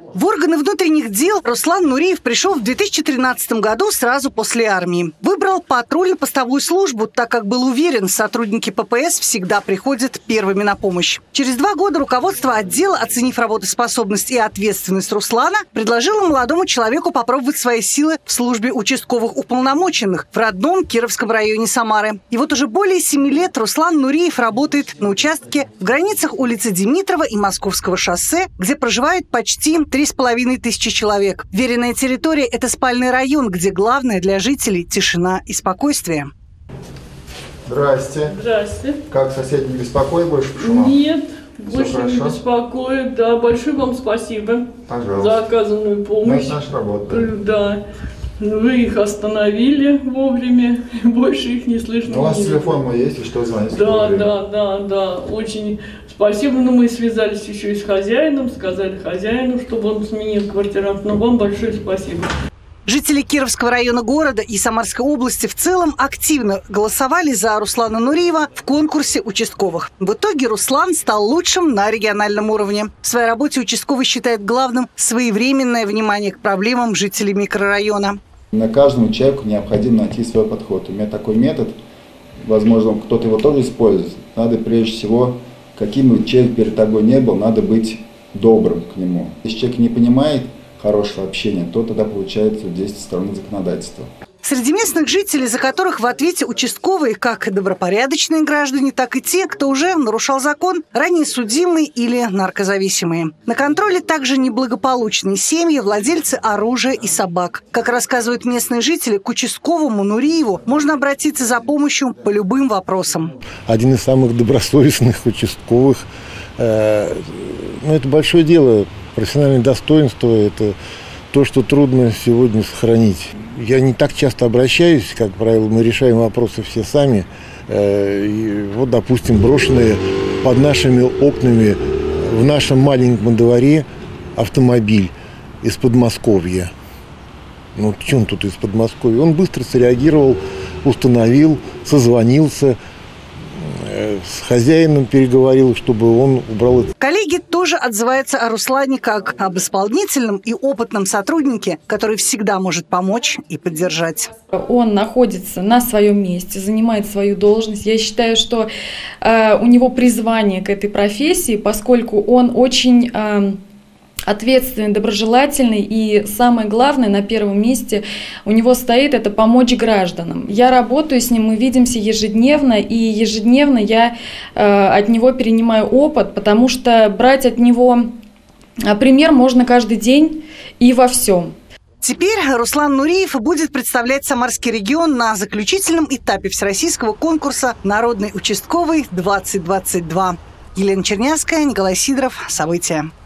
В органы внутренних дел Руслан Нуриев пришел в 2013 году сразу после армии. Выбрал патрульно-постовую службу, так как был уверен, сотрудники ППС всегда приходят первыми на помощь. Через 2 года руководство отдела, оценив работоспособность и ответственность Руслана, предложило молодому человеку попробовать свои силы в службе участковых уполномоченных в родном Кировском районе Самары. И вот уже более 7 лет Руслан Нуриев работает на участке в границах улицы Димитрова и Московского шоссе, где проживает почти 3500 человек. Веренная территория – это спальный район, где главное для жителей – тишина и спокойствие. Здрасте. Здрасте. Как соседи не беспокоят больше по шумам? Нет, больше не беспокоит. Да, большое вам спасибо. Пожалуйста. За оказанную помощь. Это наша работа. Да. Вы их остановили вовремя, больше их не слышно. У вас телефон мой есть, и что звонить? Да. Очень спасибо. Но мы связались еще и с хозяином, сказали хозяину, чтобы он сменил квартирант. Но вам большое спасибо. Жители Кировского района города и Самарской области в целом активно голосовали за Руслана Нуриева в конкурсе участковых. В итоге Руслан стал лучшим на региональном уровне. В своей работе участковый считает главным своевременное внимание к проблемам жителей микрорайона. На каждому человеку необходимо найти свой подход. У меня такой метод, возможно, кто-то его тоже использует. Надо прежде всего, каким бы человек перед тобой не был, надо быть добрым к нему. Если человек не понимает хорошего общения, то тогда получается действие стороны законодательства. Среди местных жителей, за которых в ответе участковые как добропорядочные граждане, так и те, кто уже нарушал закон, ранее судимые или наркозависимые. На контроле также неблагополучные семьи, владельцы оружия и собак. Как рассказывают местные жители, к участковому Нуриеву можно обратиться за помощью по любым вопросам. Один из самых добросовестных участковых. Это большое дело. Профессиональное достоинство – это то, что трудно сегодня сохранить. Я не так часто обращаюсь, как правило, мы решаем вопросы все сами. И вот, допустим, брошенные под нашими окнами в нашем маленьком дворе автомобиль из Подмосковья. Ну, в чем тут из Подмосковья? Он быстро среагировал, установил, созвонился, с хозяином переговорил, чтобы он убрал это. Коллеги тоже отзываются о Руслане как об исполнительном и опытном сотруднике, который всегда может помочь и поддержать. Он находится на своем месте, занимает свою должность. Я считаю, что у него призвание к этой профессии, поскольку он очень ответственный, доброжелательный, и самое главное, на первом месте у него стоит это помочь гражданам. Я работаю с ним, мы видимся ежедневно, и ежедневно я от него перенимаю опыт, потому что брать от него пример можно каждый день и во всем. Теперь Руслан Нуриев будет представлять Самарский регион на заключительном этапе всероссийского конкурса «Народный участковый-2022». Елена Чернявская, Николай Сидоров. События.